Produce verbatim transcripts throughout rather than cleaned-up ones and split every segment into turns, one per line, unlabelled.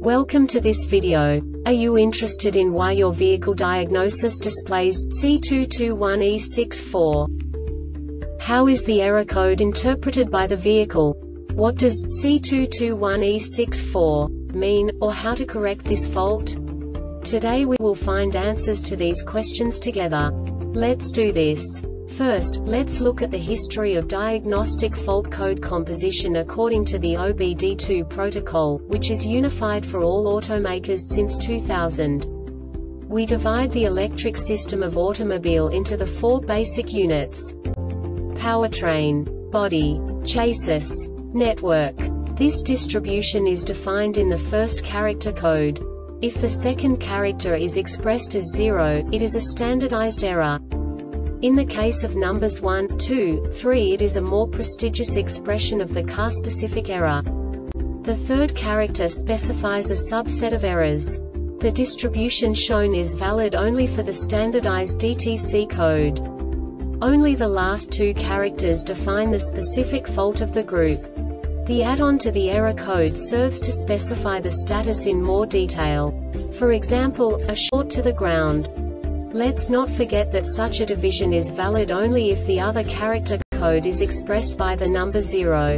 Welcome to this video. Are you interested in why your vehicle diagnosis displays C two two one E six four? How is the error code interpreted by the vehicle? What does C two two one E six four mean, or how to correct this fault? Today we will find answers to these questions together. Let's do this. First, let's look at the history of diagnostic fault code composition according to the O B D two protocol, which is unified for all automakers since two thousand. We divide the electric system of automobile into the four basic units: powertrain, body, chassis, network. This distribution is defined in the first character code. If the second character is expressed as zero, it is a standardized error. In the case of numbers one, two, three, it is a more prestigious expression of the car-specific error. The third character specifies a subset of errors. The distribution shown is valid only for the standardized D T C code. Only the last two characters define the specific fault of the group. The add-on to the error code serves to specify the status in more detail. For example, a short to the ground. Let's not forget that such a division is valid only if the other character code is expressed by the number zero.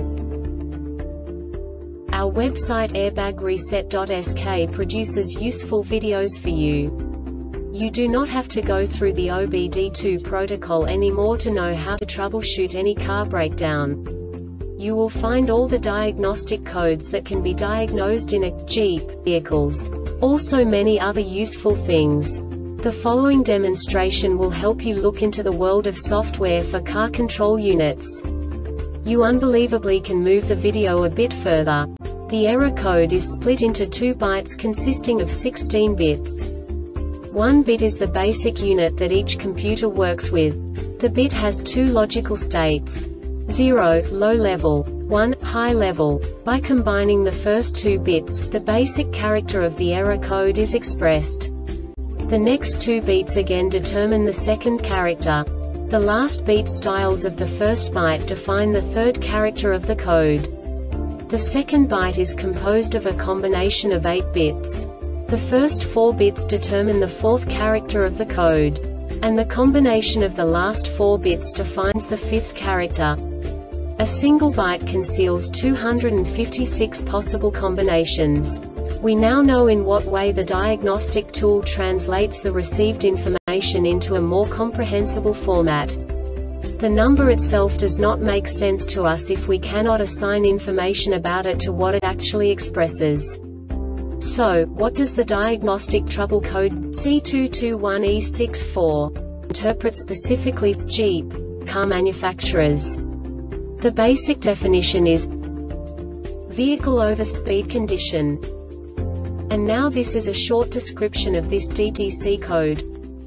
Our website airbag reset dot S K produces useful videos for you. You do not have to go through the O B D two protocol anymore to know how to troubleshoot any car breakdown. You will find all the diagnostic codes that can be diagnosed in a Jeep vehicles. Also many other useful things. The following demonstration will help you look into the world of software for car control units. You unbelievably can move the video a bit further. The error code is split into two bytes consisting of sixteen bits. One bit is the basic unit that each computer works with. The bit has two logical states: zero, low level, one, high level. By combining the first two bits, the basic character of the error code is expressed. The next two beats again determine the second character. The last beat styles of the first byte define the third character of the code. The second byte is composed of a combination of eight bits. The first four bits determine the fourth character of the code. And the combination of the last four bits defines the fifth character. A single byte conceals two hundred fifty-six possible combinations. We now know in what way the diagnostic tool translates the received information into a more comprehensible format. The number itself does not make sense to us if we cannot assign information about it to what it actually expresses. So, what does the diagnostic trouble code C two two one E six four interpret specifically for Jeep car manufacturers? The basic definition is vehicle overspeed condition. And now this is a short description of this D T C code.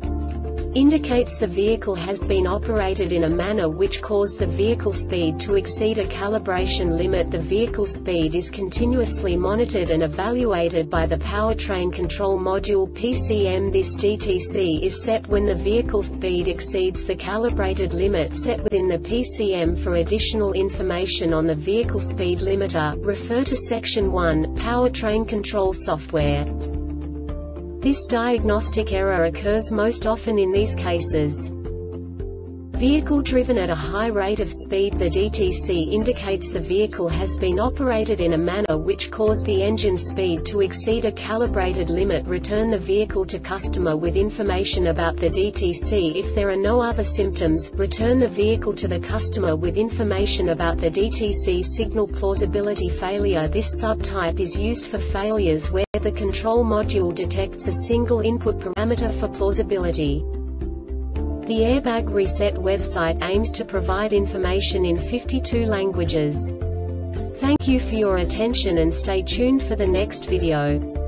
Indicates the vehicle has been operated in a manner which caused the vehicle speed to exceed a calibration limit. The vehicle speed is continuously monitored and evaluated by the Powertrain Control Module P C M. This D T C is set when the vehicle speed exceeds the calibrated limit set within the P C M. For additional information on the vehicle speed limiter, refer to Section one, Powertrain Control Software. This diagnostic error occurs most often in these cases: vehicle driven at a high rate of speed. The D T C indicates the vehicle has been operated in a manner which caused the engine speed to exceed a calibrated limit. Return the vehicle to customer with information about the D T C. If there are no other symptoms, return the vehicle to the customer with information about the D T C. Signal plausibility failure. This subtype is used for failures where the control module detects a single input parameter for plausibility. The Airbag Reset website aims to provide information in fifty-two languages. Thank you for your attention and stay tuned for the next video.